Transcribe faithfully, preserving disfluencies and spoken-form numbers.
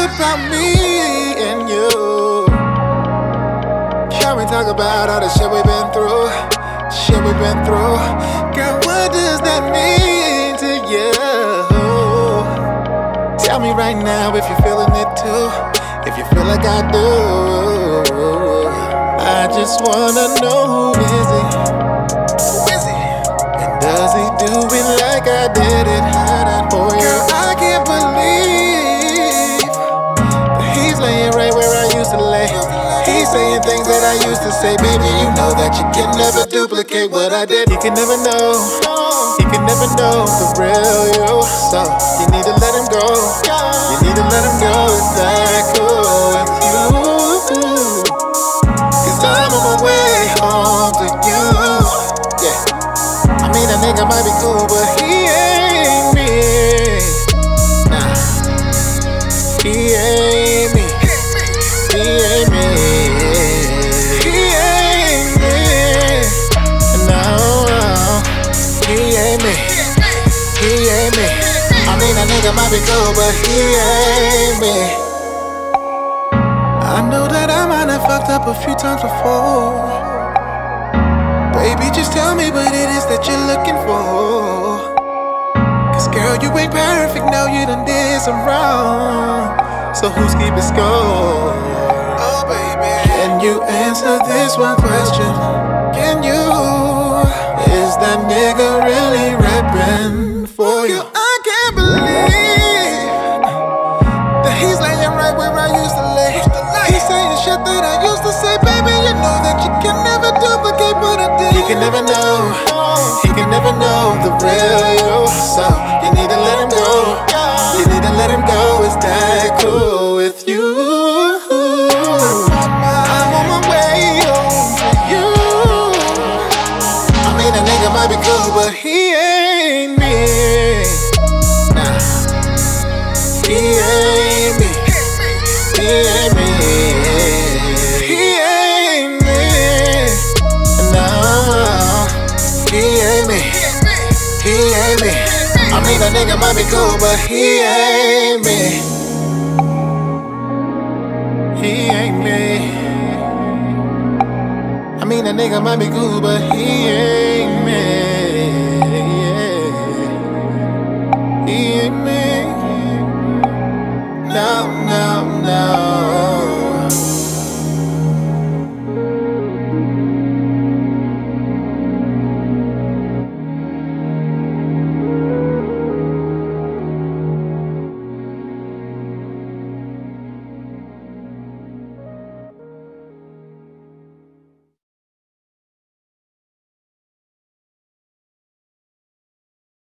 about me and you. Can we talk about all the shit we've been through? Shit we've been through. Girl, what does that mean to you? Tell me right now if you're feeling it too. If you feel like I do. I just wanna know who is he? Who is he? And does he do it like I did it? Oh girl, I can't believe that he's laying right where I used to lay. He's saying things that I used to say. Baby, you know that you can never duplicate what I did. You can never know. You can never know the real you. So you need to let him go. You need to let him go. It's that cool with you? Cause I'm on my way home to you. Yeah. I mean, that nigga might be cool, but he ain't me. Nah. He ain't me. He ain't me. He ain't me. No, he ain't me. He ain't me. I mean, that nigga might be cool, but he ain't me. I know that I might have fucked up a few times before. Baby, just tell me what it is that you're looking for. Cause girl, you ain't perfect, now you done did some wrong. So who's keeping score? Oh baby, can you answer this one question? Can you? Is that nigga really rapping for you? I can't believe that he's laying right where I used to lay. He's saying shit that I used to say. Baby, you know that you can never duplicate what I did. He can never know. He can never know the real you. So you need to let him go. You need to let him go. Is that cool with you? I'm on my way home to you. I mean, a nigga might be cool, but he ain't me. Nah, he ain't me. He ain't me. He ain't me. No, he ain't me. He ain't me. I mean, a nigga might be cool, but he ain't me. He ain't me. I mean, a nigga might be cool, but he